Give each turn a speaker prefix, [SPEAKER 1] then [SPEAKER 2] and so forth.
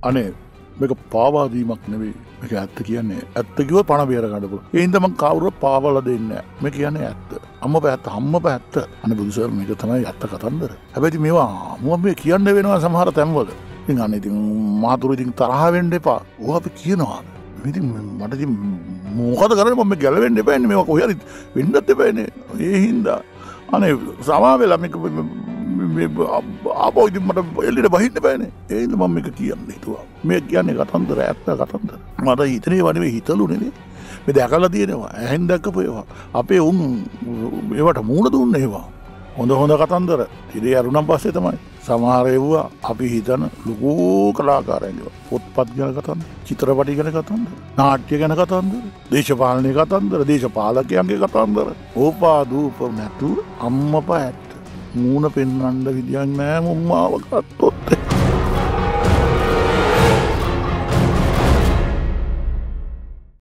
[SPEAKER 1] අනේ මේක පාවාදීමක් නෙවෙයි. මේක ඇත්ත කියන්නේ. ඇත්ත කිව්ව පණ බේර ගන්න පුළුවන්. ඒ හින්දා මං කවුරුත් පාවලා දෙන්නේ නැහැ. මේ කියන්නේ ඇත්ත. අම්මා පැත්ත අම්මා පැත්ත. අනේ බුදුසර් මේක තමයි ඇත්ත කතන්දර. හැබැයි මේවා මම මේ කියන්න වෙනවා සමහර තැන්වල. ඉතින් අනේ ඉතින් මාතුරු ඉතින් තරහ වෙන්න එපා. ඕවා අපි කියනවා. ඉතින් මට ඉතින් මොකද කරන්නේ මම ගැලවෙන්න එපානේ. මේවා කොහේ හරි වෙන්නත් එපානේ. ඒ හින්දා අනේ සමා වෙලා මේක ආපහු ඉතින් මට එල්ලෙට බහින්න බෑනේ. ඒ හින්දා මම මේක කියන්න හිතුවා. මේ කියන්නේ කතන්දර ඇත්ත කතන්දර. මට හිතනේ වනේ හිතලු නෙමෙයි. මේ දැකලා තියෙනවා. ඇහෙන් දැක්කපු ඒවා. අපේ උන් ඒවට මූණ දුන්නේ ඒවා. හොඳ කතන්දර. ඉතින් අරුණම් පස්සේ තමයි සමහර ඒවා අපි හිතන ලොකු කලාකාරයන් පොත්පත් ගැන කතන්දර, චිත්‍රපටි ගැන කතන්දර, නාට්‍ය ගැන කතන්දර, දේශපාලන කතන්දර, දේශපාලකයන්ගේ කතන්දර. ඕපා දූප නැතු අම්මපා ඇත්ත. මූණ පෙන්වන්න විදියක් නෑ මුම්මාව ගත්තොත්.